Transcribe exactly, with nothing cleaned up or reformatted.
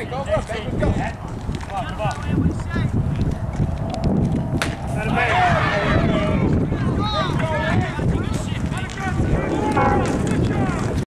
Hey, go, go, baby, go. Come on, come on.